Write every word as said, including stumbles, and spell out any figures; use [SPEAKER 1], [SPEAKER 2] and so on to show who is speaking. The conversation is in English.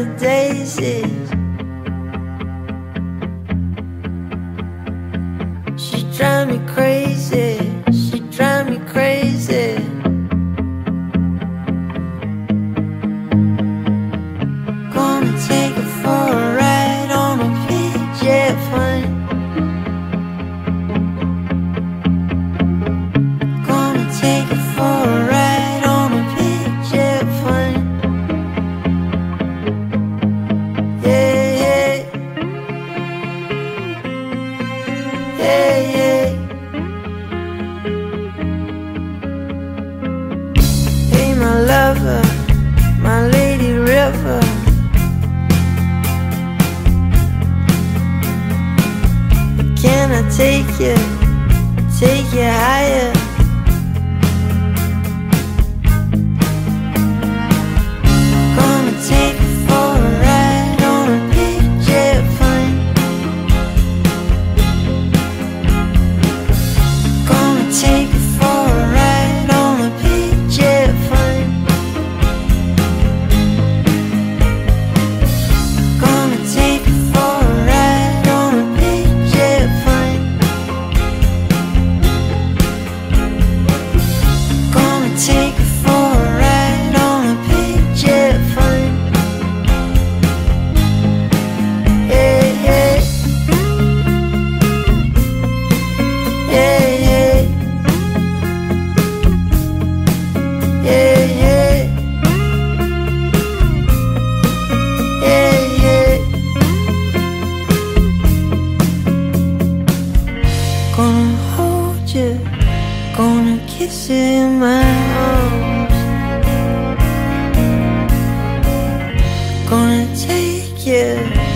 [SPEAKER 1] daisies. She drive me crazy, she drive me crazy. Gonna take her for a ride on a P-jet plane. Gonna take her for a ride on a P-jet plane. Yeah, yeah. Yeah, yeah. Hey, my lover, my lady river. Can I take you, take you higher? Gonna take you for a ride on a P-jet plane. Gonna take you for a ride on a P-jet plane. Gonna take you for a ride on a P-jet plane. Gonna take you for a ride on a P-jet plane. Yeah, yeah. Yeah, yeah. Yeah, yeah. Yeah, yeah. Gonna hold you, gonna kiss you in my arms. Gonna take you